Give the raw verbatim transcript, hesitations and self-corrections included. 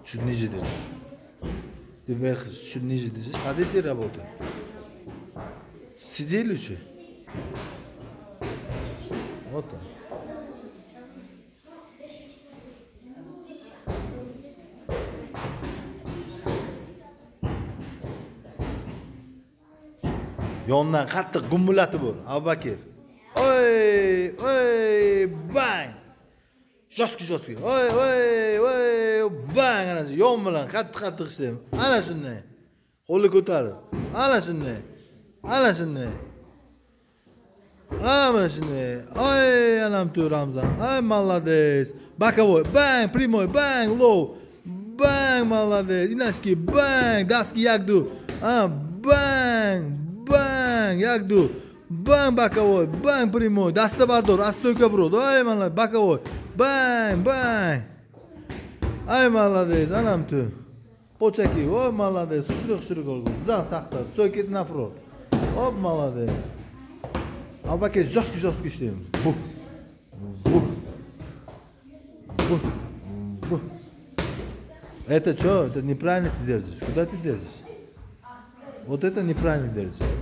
Чуть ниже держи. Ты вверх, чуть ниже держи. Садись и работай. Сиди лучше. Вот так. Yondan qattiq gumbulatib ur, Abubakir. Oy, oy, bang. Joski joski. Oy, oy, oy, bang ana shu yon bilan qattiq-qattiq ishlayman. Ana shunday. Qo'lni ko'tarib. Ana shunday. Ana shunday. Ana shunday. Oy, anam tu Ramzan. Ay, молодец. Боковой. Bang, прямой, bang, low. Bang, молодец. Иначе bang, daski yakdu. А, bang. Bang, yakdu. Bang, боковой. Bang, прямой. Дастабардор, astойка брод. Ай, молодец. Боковой. Bang, bang. Ay, молодец. Anam tu. Pochaki. Ой, молодец. Xushruq-xushruq oldu. Zan saqta. Stойки nafro. Hop, молодец. Abubakir жестко-жестко ishlaymiz. Bu. Bu. Bu. Bu. Это что? Это неправильно ты держишь. Куда ты держишь? Вот это неправильно держишь.